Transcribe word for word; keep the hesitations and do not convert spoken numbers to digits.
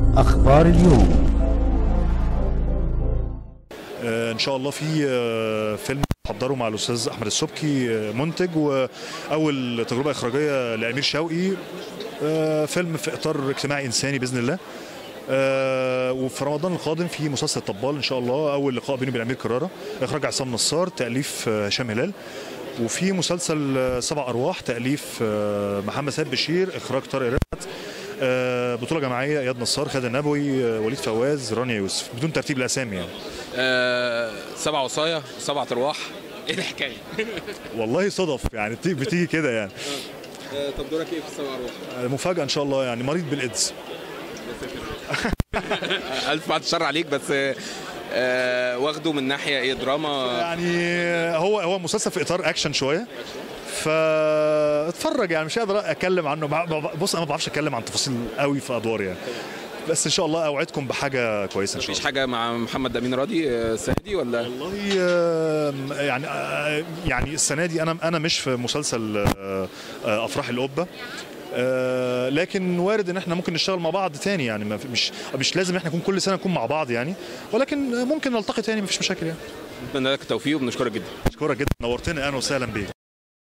أخبار اليوم. ان شاء الله في فيلم حضره مع الاستاذ احمد السبكي منتج، واول تجربه اخراجيه لامير شوقي، فيلم في اطار اجتماعي انساني باذن الله. وفي رمضان القادم في مسلسل طبال ان شاء الله، اول لقاء بيني وبين امير كرارة، اخراج عصام نصار، تاليف هشام هلال. وفي مسلسل سبع ارواح، تاليف محمد سيد بشير، اخراج طارق رفعت، بطوله جماعيه اياد نصار، خالد النبوي، وليد فواز، رانيا يوسف، بدون ترتيب الاسامي يعني. أه سبع وصايا، سبع ارواح، ايه الحكايه؟ والله صدف يعني، بتيجي كده يعني. أه طب دورك ايه في السبع ارواح؟ مفاجاه ان شاء الله يعني، مريض بالايدز. الف بعد الشر عليك، بس أه واخده من ناحيه ايه، دراما يعني؟ هو هو مسلسل في اطار اكشن شويه، فاتفرج يعني، مش قادر اتكلم عنه. بص انا ما بعرفش اتكلم عن تفاصيل قوي في ادوار يعني، بس ان شاء الله اوعدكم بحاجه كويسه ان شاء الله. مفيش حاجه مع محمد امين راضي السنه دي ولا؟ والله يعني يعني السنه دي انا انا مش في مسلسل افراح القبه، لكن وارد ان احنا ممكن نشتغل مع بعض تاني يعني، مش مش لازم احنا نكون كل سنه نكون مع بعض يعني، ولكن ممكن نلتقي تاني، مفيش مشاكل يعني. نتمنى لك التوفيق وبنشكرك جدا. اشكرك جدا، نورتني، اهلا وسهلا بيك.